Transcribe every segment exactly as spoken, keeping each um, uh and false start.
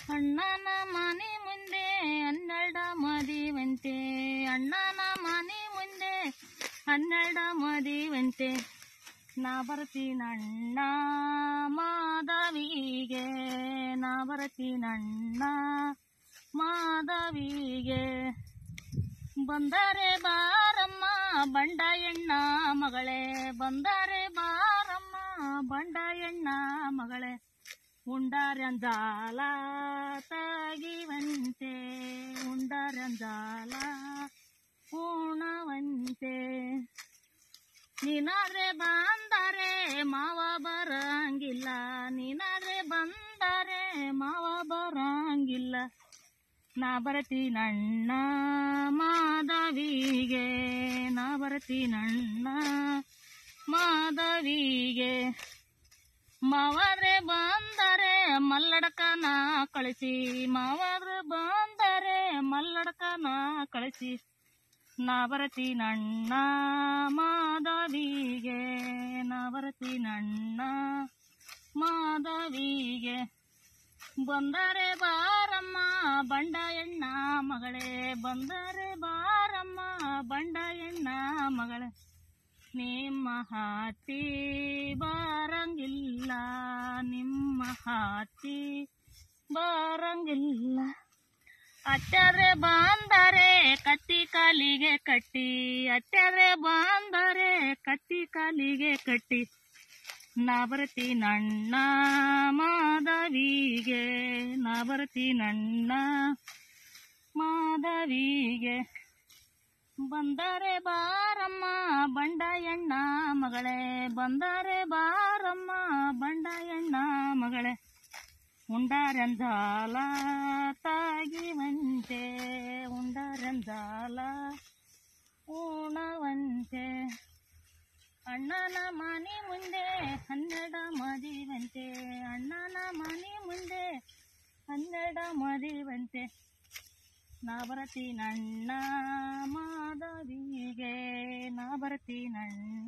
ಅಣ್ಣನ ಮನೆ ಮುಂದೆ ಹನ್ನೆರಡ ಮದಿವಂತೆ, ಅಣ್ಣನ ಮನೆ ಮುಂದೆ ಹನ್ನೆರಡ ಮದಿವಂತೆ. ನಾ ಬರ್ತೀನಣ್ಣ ಮಾಧವಿಗೆ, ನಾ ಬರ್ತೀನಣ್ಣ ಮಾಧವಿಗೆ. ಬಂದರೆ ಬಾರಮ್ಮ ಬಂಡ ಎಣ್ಣ ಮಗಳೇ, ಬಂದರೆ ಬಾರಮ್ಮ ಬಂಡ ಎಣ್ಣ ಮಗಳೇ. ಉಂಡಾರ್ಯಂಜಾಲ ತಗಿವಂತೆ, ಉಂಡಾರ್ಯಂಜಾಲ ಉಣವಂತೆ. ನೀನಾದ್ರೆ ಬಂದರೆ ಮಾವ ಬರಂಗಿಲ್ಲ, ನೀನಾದ್ರೆ ಬಂದರೆ ಮಾವ ಬರಂಗಿಲ್ಲ. ನಾ ಬರ್ತೀನಣ್ಣ ಮಾಧವಿಗೆ, ನಾ ಬರ್ತೀನಣ್ಣ ಮಾಧವಿಗೆ. ಮಾವಾದ್ರೆ ಬಂದರೆ ಮಲ್ಲಡ್ಕನ ಕಳಿಸಿ, ಮಾವಾದ್ರೆ ಬಂದರೆ ಮಲ್ಲಡ್ಕನ ಕಳಿಸಿ. ನಾ ಬರ್ತೀನಣ್ಣ ಮಾಧವಿಗೆ, ನಾ ಬರ್ತೀನಣ್ಣ ಮಾಧವಿಗೆ. ಬಂದರೆ ಬಾರಮ್ಮ ಬಂಡ ಎಣ್ಣ ಮಗಳೇ, ಬಂದರೆ ಬಾರಮ್ಮ ಬಂಡ ಎಣ್ಣ ಮಗಳೇ. ನಿಮ್ಮ ಹಾತಿ ಬರಂಗಿಲ್ಲ, ನಿಮ್ಮ ಹಾತಿ ಬರಂಗಿಲ್ಲ. ಅತ್ಯಾದ್ರೆ ಬಂದರೆ ಕತ್ತಿ ಕಾಲಿಗೆ ಕಟ್ಟಿ, ಅತ್ಯಾದ್ರೆ ಬಂದರೆ ಕತ್ತಿ ಕಾಲಿಗೆ ಕಟ್ಟಿ. ನಾ ಬರ್ತೀನಣ್ಣ ಮಾಧವಿಗೆ, ನಾ ಬರ್ತೀನಣ್ಣ ಮಾಧವಿಗೆ. ಬಂದರೆ ಬಾರಮ್ಮ ಬಂಡ ಎಣ್ಣ ಮಗಳೇ, ಬಂದರೆ ಬಾರಮ್ಮ ಬಂಡ ಎಣ್ಣ ಮಗಳೇ. ಉಂಡಾರ್ಯಂಜಾಲ ತಾಗಿವಂತೆ, ಉಂಡಾರ್ಯಂಜಾಲ ಉಣವಂತೆ. ಅಣ್ಣನ ಮನೆ ಮುಂದೆ ಹನ್ನೆರಡ ಮದಿವಂತೆ, ಅಣ್ಣನ ಮನೆ ಮುಂದೆ ಹನ್ನೆರಡ ಮದಿವಂತೆ. ನಾ ಬರ್ತೀನಣ್ಣ ಮಾಧವಿಗೆ, ನಾ ಬರ್ತೀನಣ್ಣ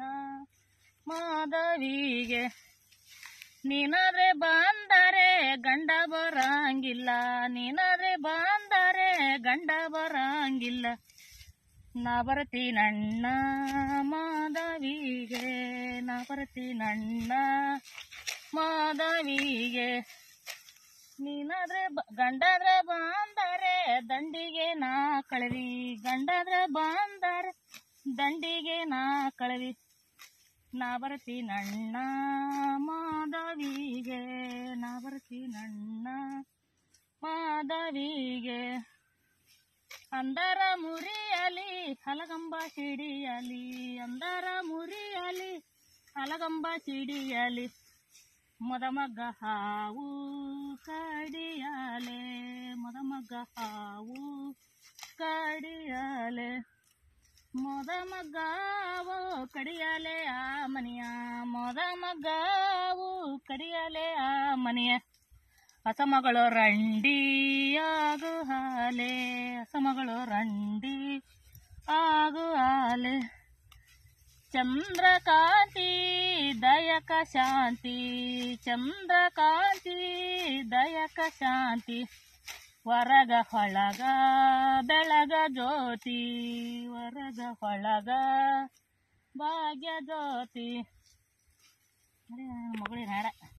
ಮಾಧವಿಗೆ. ನೀನಾದ್ರೆ ಬಂದರೆ ಗಂಡ ಬರಂಗಿಲ್ಲ, ನೀನಾದ್ರೆ ಬಂದರೆ ಗಂಡ ಬರಂಗಿಲ್ಲ. ನಾ ಬರ್ತೀನಣ್ಣ ಮಾಧವಿಗೆ, ನಾ ಬರ್ತೀನಣ್ಣ ಮಾಧವಿಗೆ. ನೀನಾದ್ರೆ ಗಂಡಾದ್ರೆ ಬಂದರೆ ದಂಡಿಗೆ ನಾ ಕಳವಿ, ಗಂಡಾದ್ರೆ ಬಂದರೆ ದಂಡಿಗೆ ನಾ ಕಳವಿ. ನಾ ಬರ್ತೀನಣ್ಣ ಮಾಧವಿಗೆ, ನಾ ಬರ್ತೀನಣ್ಣ ಮಾಧವಿಗೆ. ಅಂದರ ಮುರಿಯಲಿ ಹಲಗಂಬ ಸಿಡಿಯಲಿ, ಅಂದರ ಮುರಿಯಲಿ ಹಲಗಂಬ ಸಿಡಿಯಲಿ. ಮೊದಮಗ್ಗ ಹಾವು ಕಡಿಯಲೆ, ಮೊದಮಗ್ಗ ಹಾವು ಕಡಿಯಲೆ. ಮೊದಮಗ್ಗಾವು ಕಡಿಯಲೆ ಆ ಮನೆಯ, ಮೊದಮಗ್ಗಾವು ಕಡಿಯಲೆ ಆ ಮನೆಯ. ಹಸಮಗಳು ರಂಡಿ ಆಗು ಹಾಲೆ, ಹಸಮಗಳು ರಂಡಿ ಆಗು ಹಾಲೆ. ಚಂದ್ರಕಾಂತಿ ದಯಕ ಶಾಂತಿ, ಚಂದ್ರಕಾಂತಿ ದಯಕ ಶಾಂತಿ. ಹೊರಗ ಹೊಳಗ ಬೆಳಗ ಜ್ಯೋತಿ, ಹೊರಗ ಹೊಳಗ ಭಾಗ್ಯ ಜ್ಯೋತಿ. ಮಗಳಿನ ಹಾಡ.